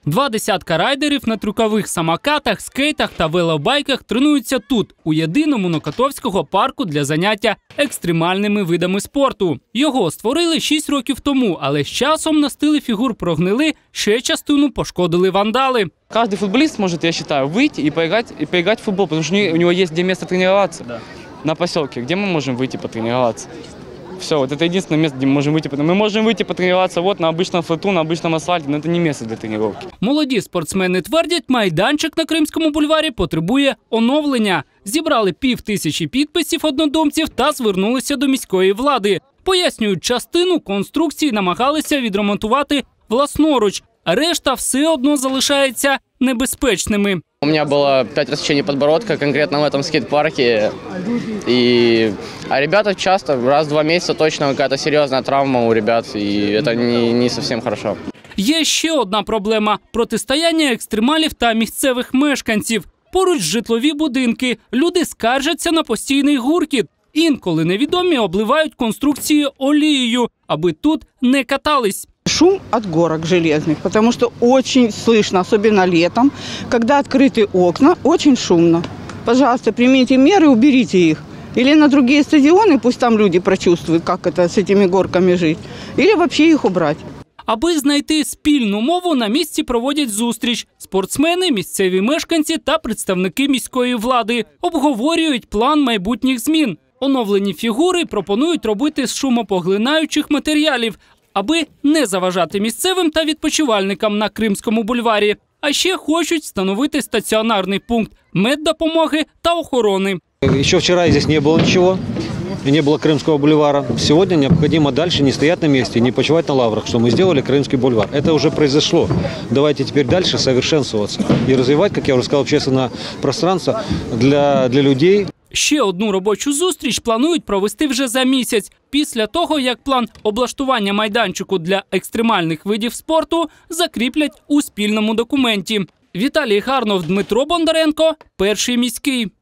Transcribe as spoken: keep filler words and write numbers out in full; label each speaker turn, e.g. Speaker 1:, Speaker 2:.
Speaker 1: Два десятка райдерів на трюкових самокатах, скейтах та велобайках тренуються тут, у єдиному Нокотовського парку для заняття екстремальними видами спорту. Його створили шість років тому, але з часом на стилі фігур прогнили, ще частину пошкодили вандали.
Speaker 2: Каждый футболист может, я считаю, выйти и поиграть, и поиграть в футбол, потому что у него есть где место тренироваться. Да. На поселке, где мы можем выйти потренироваться. Все, вот это единственное место, где мы можем выйти. Мы можем выйти потренироваться вот на обычном флоту, на обычном асфальте, но это не место для тренировки.
Speaker 1: Молоді спортсмени твердять, майданчик на Кримському бульварі потребує оновлення. Зібрали пів тисячі підписів однодумців та звернулися до міської влади. Пояснюють, частину конструкції намагалися відремонтувати власноруч, а решта все одно залишається небезпечними.
Speaker 3: У меня было пять рассечений подбородка, конкретно в этом скейт-парке. И... А ребята часто, раз в два месяца точно какая-то серьезная травма у ребят, и это не, не совсем хорошо.
Speaker 1: Є ще одна проблема – протистояння екстремалів та місцевих мешканців. Поруч житлові будинки, люди скаржаться на постійний гуркіт. Інколи невідомі обливають конструкції олією, аби тут не катались.
Speaker 4: Шум от горок железных, потому что очень слышно, особенно летом, когда открыты окна, очень шумно. Пожалуйста, примите меры, уберите их. Или на другие стадионы, пусть там люди прочувствуют, как это с этими горками жить, или вообще их убрать.
Speaker 1: Аби знайти спільну мову, на місці проводять зустріч. Спортсмени, місцеві мешканці та представники міської влади обговорюють план майбутніх змін. Оновлені фігури пропонують робити з шумопоглинаючих матеріалів, аби не заважати місцевим та відпочивальникам на Кримському бульварі. А ще хочуть встановити стаціонарний пункт меддопомоги та охорони.
Speaker 5: Еще вчера здесь не было ничего, не было Крымского бульвара. Сегодня необходимо дальше не стоять на месте, не почивать на лаврах, что мы сделали Крымский бульвар. Это уже произошло. Давайте теперь дальше совершенствоваться и развивать, как я уже сказал, общественное пространство для, для людей.
Speaker 1: Ще одну робочу зустріч планують провести вже за місяць, після того, як план облаштування майданчику для екстремальних видів спорту закріплять у спільному документі. Віталій Гарнов, Дмитро Бондаренко, Перший міський.